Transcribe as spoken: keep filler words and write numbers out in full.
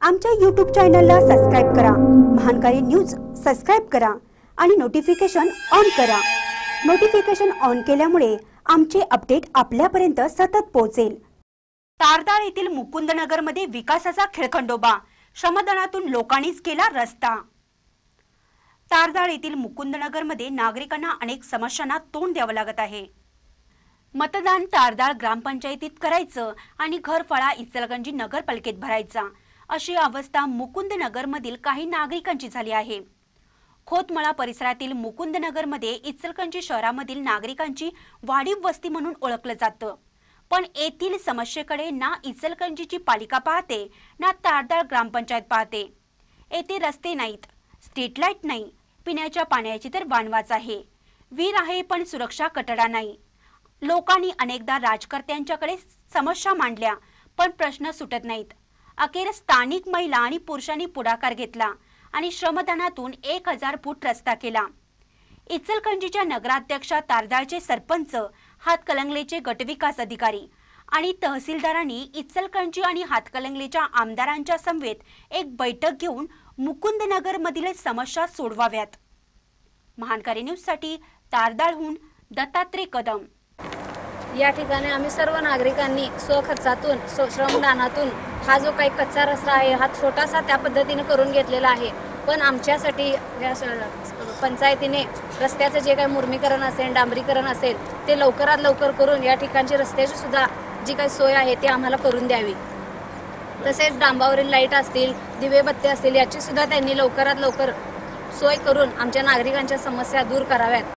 आमच्या यूट्यूब चॅनलला सबस्क्राइब करा, महानकारी न्यूज सबस्क्राइब करा आणि नोटिफिकेशन ऑन करा। नोटिफिकेशन ऑन केल्यामुळे आमचे अपडेट आपल्यापर्यंत सतत पोहोचेल। तारदाळ येथील मुकुंदनगरमध्ये विकासाचा खिळखंडोबा, श्रमदानातून लोकांनीच केला रस्ता। तारदाळ येथील मुकुंदनगरमध्ये नागरिकांना अनेक समस्यांना तोंड द्यावं लागत आहे। मतदान तारदाळ ग्रामपंचायतीत करायचं आणि घरफळा इचलकरंजी नगरपालिकेत भरायचा, अशी अवस्था मुकुंदनगरमधील काही नागरिकांची झाली आहे। खोतमळा परिसरातील मुकुंदनगरमध्ये इचलकरंजी शहरामधील नागरिकांची वाढीव वस्ती म्हणून ओळखलं जातं, पण येथील समस्येकडे ना इचलकरंजीची पालिका पाहते ना तारदाळ ग्रामपंचायत पाहते। येथे रस्ते नाहीत, स्ट्रीट लाईट नाही, पिण्याच्या पाण्याची तर वानवाच आहे, वीर आहे पण सुरक्षा कठडा नाही। लोकांनी अनेकदा राजकर्त्यांच्याकडे समस्या मांडल्या, पण प्रश्न सुटत नाहीत। अखेर स्थानिक महिला आणि पुरुषांनी पुढाकार घेतला आणि श्रमदानातून एक हजार फूट रस्ता केला। इचलकरंजीच्या नगराध्यक्षा, तारदाळचे सरपंच, हातकणंगलेचे गटविकास अधिकारी आणि तहसीलदारांनी इचलकरंजी आणि हातकणंगलेच्या आमदारांच्या समवेत एक बैठक घेऊन मुकुंदनगरमधील समस्या सोडवाव्यात। महानकारी न्यूजसाठी तारदाळहून दत्तात्रय कदम। या ठिकाणी आम्ही सर्व नागरिकांनी स्वखर्चातून श्रमदानातून हा जो काही कच्चा रस्ता आहे हा छोटासा त्या पद्धतीने करून घेतलेला आहे, पण आमच्यासाठी या पंचायतीने रस्त्याचे जे काही मुर्मीकरण असेल, डांबरीकरण असेल ते लवकरात लवकर करून या ठिकाणची रस्त्याची सुद्धा जी काही सोय आहे ती आम्हाला करून द्यावी। तसेच डांबावरील लाईट असतील, दिवेबत्ती असतील, याची सुद्धा त्यांनी लवकरात लवकर सोय करून आमच्या नागरिकांच्या समस्या दूर कराव्यात।